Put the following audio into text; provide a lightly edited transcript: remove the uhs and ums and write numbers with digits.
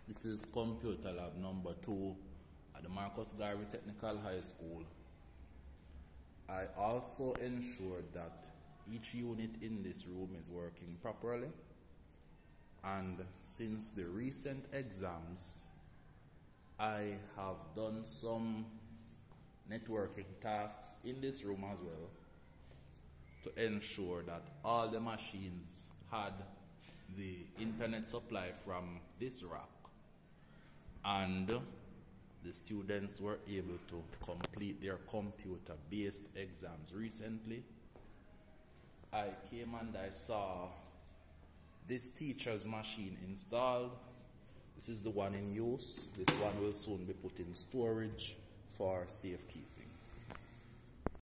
This is computer lab number 2 at the Marcus Garvey Technical High School. I also ensured that each unit in this room is working properly, and since the recent exams, I have done some networking tasks in this room as well to ensure that all the machines had the internet supply from this rack, and the students were able to complete their computer-based exams recently. I came and I saw this teacher's machine installed. This is the one in use. This one will soon be put in storage for safekeeping.